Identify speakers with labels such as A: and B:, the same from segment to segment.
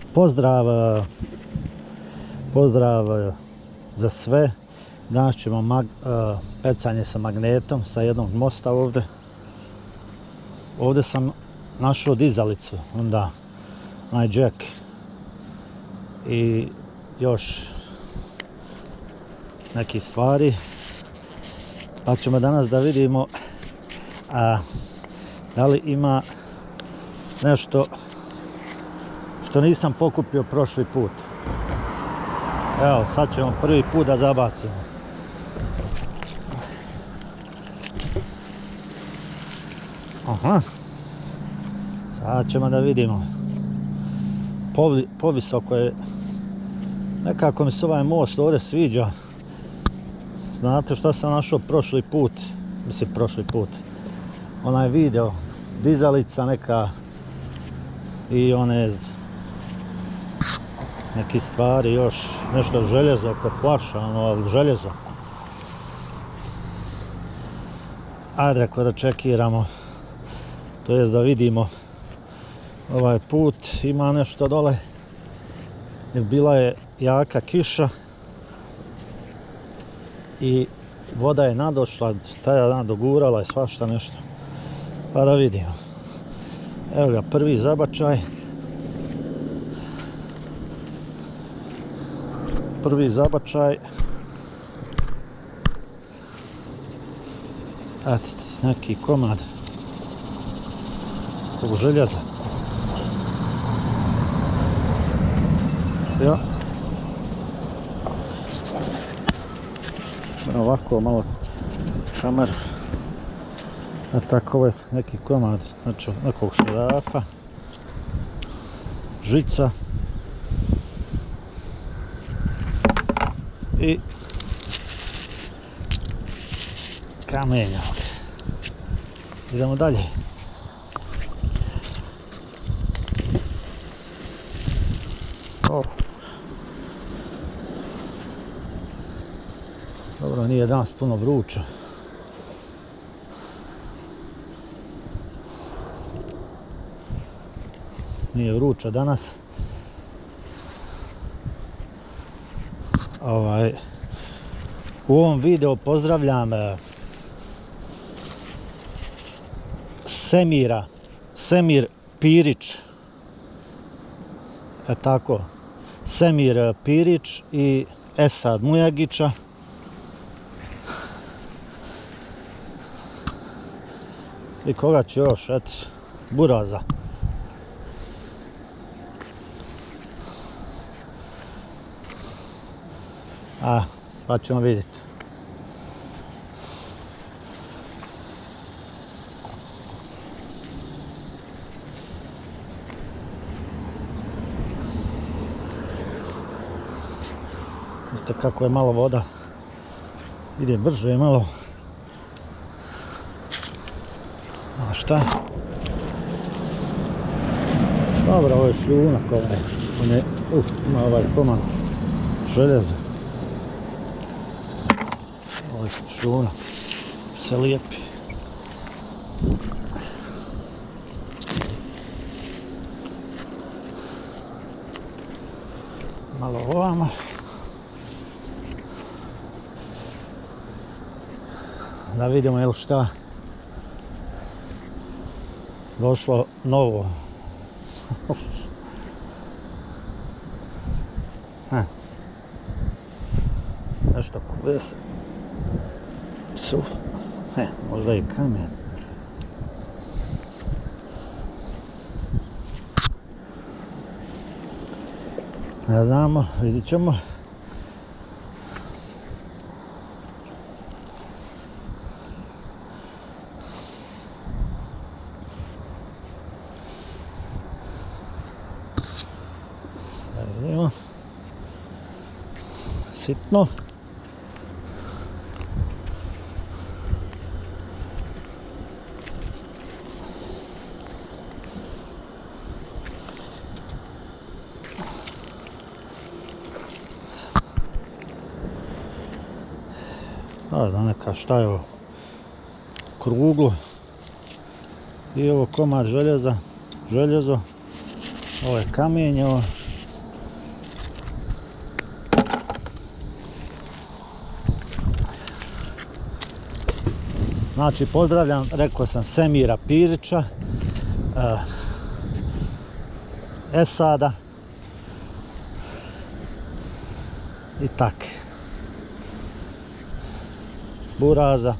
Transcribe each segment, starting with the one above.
A: Pozdrav, pozdrav za sve. Danas ćemo pecanje sa magnetom sa jednog mosta ovdje. Ovdje sam našao dizalicu, onda onaj jack i još neki stvari. Pa ćemo danas da vidimo da li ima nešto što nisam pokupio prošli put. Evo, sad ćemo prvi put da zabacimo. Aha. Sad ćemo da vidimo. Povisoko je. Nekako mi se ovaj most ovdje sviđa. Znate što sam našao prošli put? Mislim, prošli put. Onaj video. Dizalica neka. I one neki stvari još. Nešto željezo oko flaša. Ono željezo. Ajde, reko da čekiramo. To jest da vidimo ovaj put. Ima nešto dole. Bila je jaka kiša. I voda je nadošla, ta dogurala i svašta nešto. Pa da vidimo. Evo ga, prvi zabačaj. Prvi zabačaj. Eto, neki komad ovog željeza. Ja. Ovako malo kamer. A tako ovo je neki komad, znači nekog šrafa, žica i kamenja. Idemo dalje. Dobro, nije danas puno vruće. Nije vruće danas. U ovom videu pozdravljam Semir Pirić. Tako. Semir Pirić i Esad Mujagića. I koga će još, eto, Buraza. Pa ćemo vidjeti. Vidite kako je malo voda. Ide brže malo. A šta? Dobro, ovo je šljunak ovaj. Ima ovaj komad željeza. Ovo je šljunak. Se lijepi. Malo ovamo. Da vidimo jel šta došlo novo. Nešto kuves. Možda i kamen. Ne znamo, vidit ćemo. Vidimo. Sitno. Da neka šta je ovo kruglo i ovo komad željezo, ovo je kamenje, ovo Znači pozdravljam, rekao sam, Semira Pirića, Esada i tak. Buraza.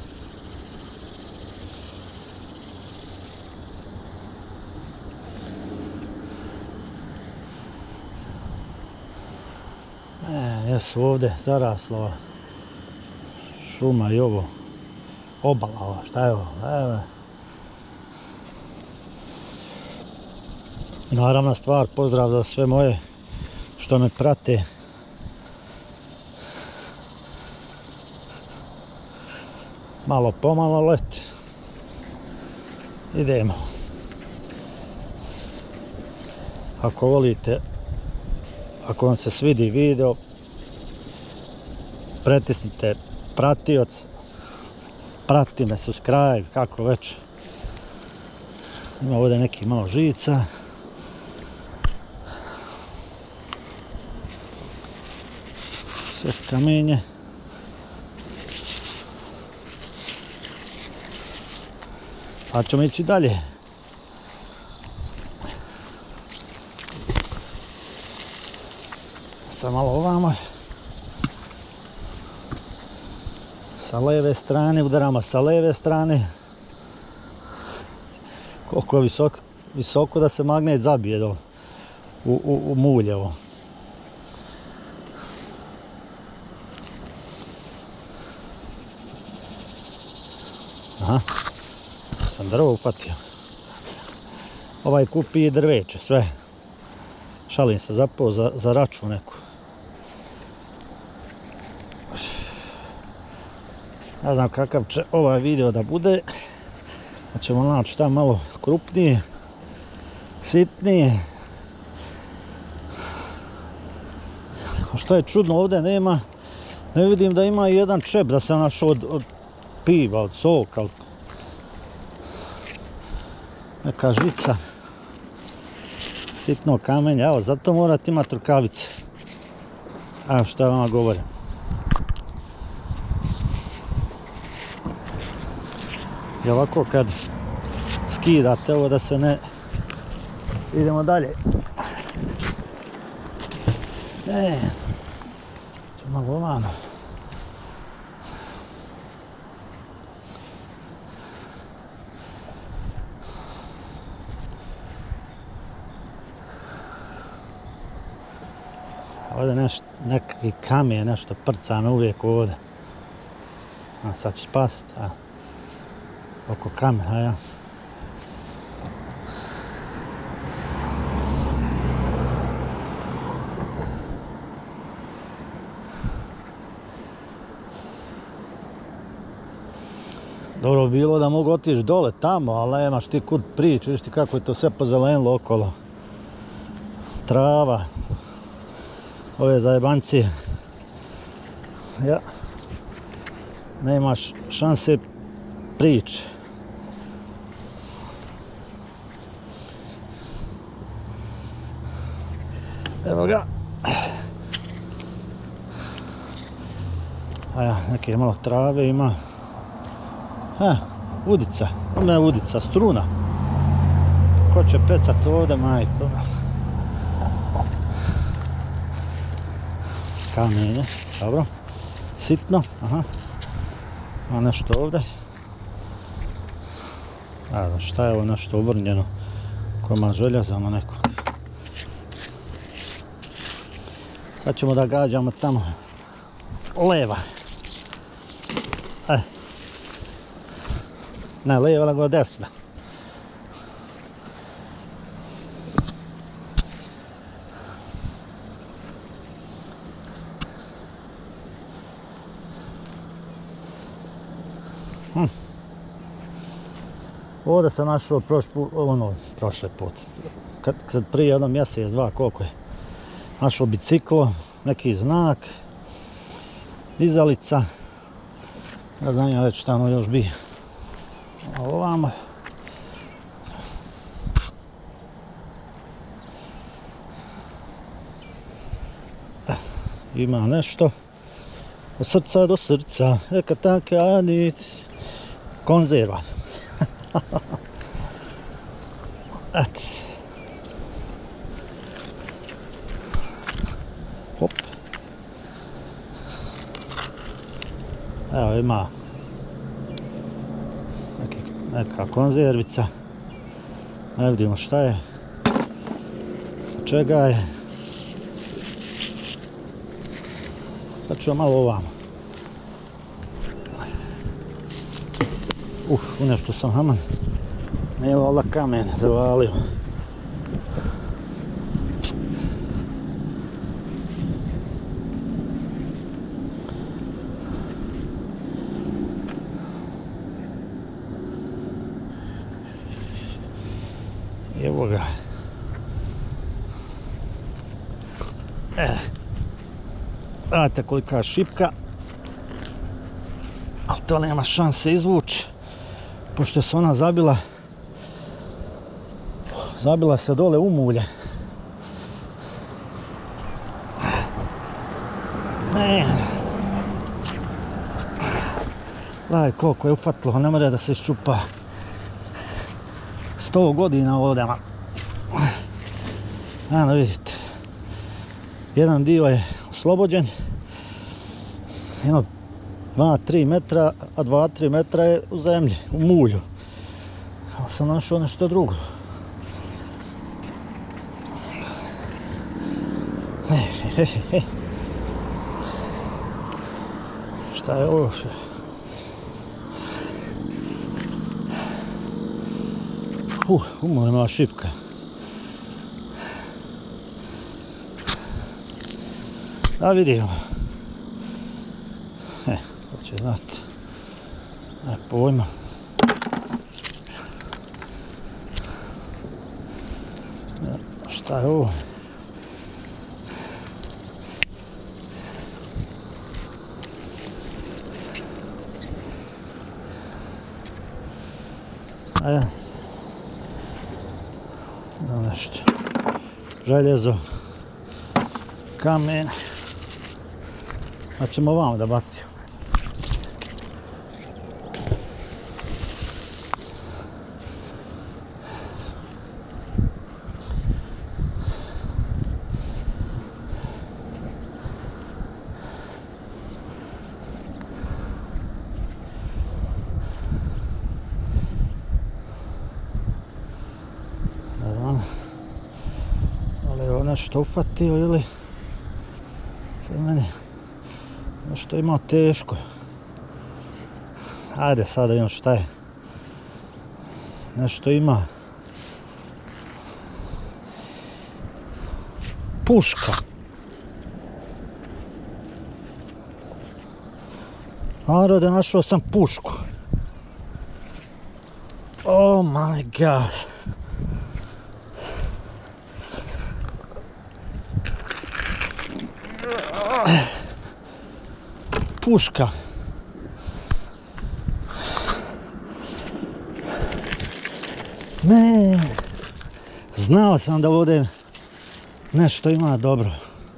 A: Jesu ovdje zaraslo šuma i ovo. Obala ova, šta je ovo? Evo. Naravna stvar, pozdrav za sve moje što me prate. Malo pomalo let. Idemo. Ako volite, ako vam se svidi video, pritisnite pratioc, prati me, subscribe, kako već. Ima ovdje neki malo žica. Sve kamenje. Pa ćemo ići dalje. Sad malo ovamo. Sa leve strane, udaramo sa leve strane. Koliko je visoko da se magnet zabije dole u muljevo. Aha, sam drvo upatio. Ovaj kupi i drveće, sve. Šalim se, zapao za račun neku. Ne znam kakav će ovaj video da bude. Da ćemo naći šta malo krupnije, sitnije. A što je čudno, ovdje nema, ne vidim da ima i jedan čep da sam našao od piva, od soka, od neka žica, sitno kamenje, evo, zato morate imati rukavice. Evo što ja vama govorim. I ovako kad skidate ovo da se ne... Idemo dalje. Ćemo malo ovamo. Ovdje neki kamen, nešto prca me uvijek ovdje. A sad ću spasiti, a oko kamena, ja. Dobro bi bilo da mogu otići dole tamo, ali nemaš ti kud prići, vidiš ti kako je to sve pozelenilo okolo. Trava. Ove zajebancije. Ja. Nemaš šanse prići. Evo ga. A neke malo trave ima. Udica. Ne udica, struna. Ko će pecat ovdje, majko? Kamenje, dobro. Sitno, aha. A nešto ovdje. A šta je ovo nešto uvrnjeno? Koma željezama neko. Sad ćemo da gađamo tamo. Leva. Ne leva, nego desna. Ovdje sam našao prošli put. Kad prije jedno mjesec, dva, koliko je. Našao biciklo, neki znak, dizalica. Ja znam ja već tamo još bi. Ovamo. Ima nešto. Od srca do srca. Eka tanke, ani konzerva. Eto. Hop. Evo ima neka konzervica. Ne vidimo šta je. Čega je. Sad ću malo ovamo. U nešto sam haman. Nije vala kamen zavalio. Evo ga. Znate kolika je šipka. Ali to nema šanse izvući. Pošto se ona zabila se dole u mulje. Gledaj koliko je ufatilo, ne mora da se iščupa. 100 godina ovdje. Evo vidite. Jedan dio je oslobođen. Jedno 2-3 metra, a 2-3 metra je u zemlji, u mulju. Ali sam našao nešto drugo. Šta je ovo? Umorna šipka. Da vidimo. To će znati. Ne pojma. Šta je ovo? Nešto. Željezo. Kamen. Pa ćemo ovamo da bacimo. Nešto ufatio ili za mene nešto imao teško. Ajde sada imam šta je. Nešto ima. Puška. Narode, našao sam pušku. Oh my god. Puška. Ne. Znao sam da ovdje nešto ima dobro.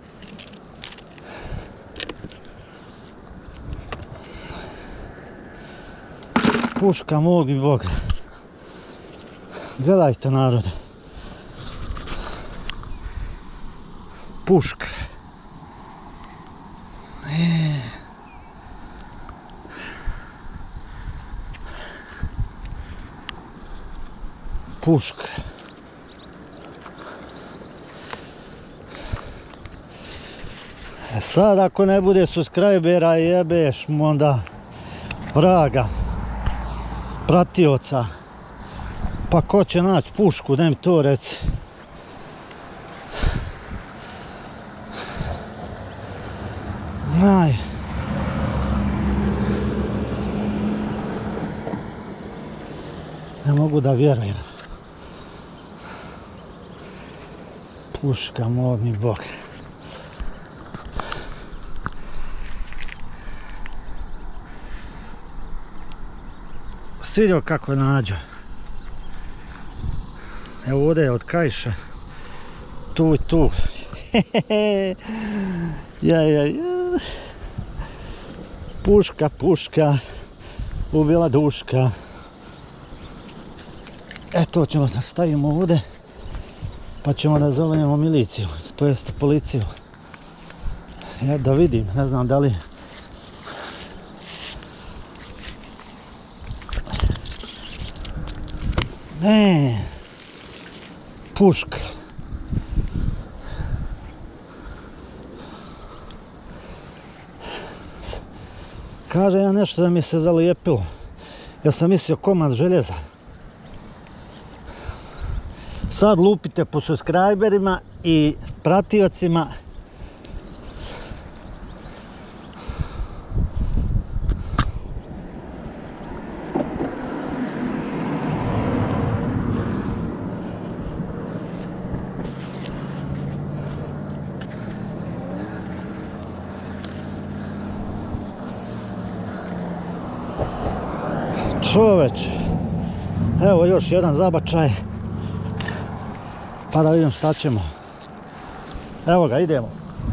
A: Puška mog i Boga. Gledajte narode. Puška. Puška. Sad ako ne bude subscribera jebeš mu onda vraga, pratioca. Pa ko će naći pušku, da mi to reci. Ne mogu da vjerujem. Puška, moj mi Bog. Svidio kako je nađo. Evo ovdje je od kaiša. Tu i tu. Puška, puška. ubila Duška. Eto ćemo da stavimo ovdje, pa ćemo da zovemo miliciju, to jest policiju. Ja da vidim, ne znam da li... Ne, puška. Kaže ja nešto da mi se zalijepilo. Ja sam mislio komad željeza. Sad lupite po subscriberima i pratiocima. Čoveče, evo još jedan zabačaj, pa da vidim šta ćemo. Evo ga, idemo.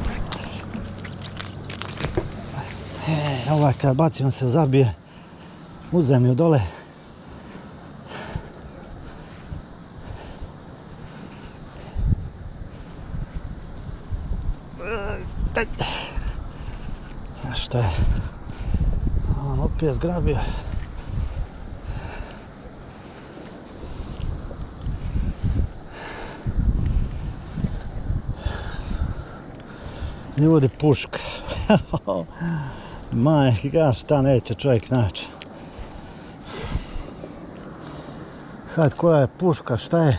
A: Ovaj kad bacimo se zabije u zemlju dole. A što je? On opet zgrabio. Ljudi, puška. Majka, šta neće čovjek naći. Sad koja je puška, šta je?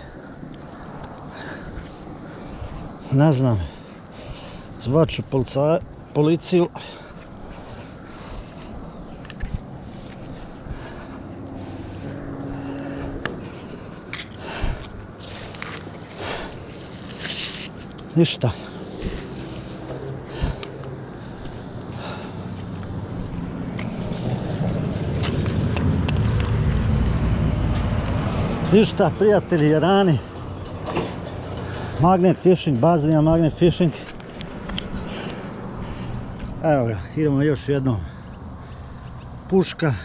A: Ne znam. Zvaću policiju. Ništa. Ništa, prijatelji Jarani, Magnet Fishing, bazenija Magnet Fishing. Evo ga, idemo još jednom. Puška.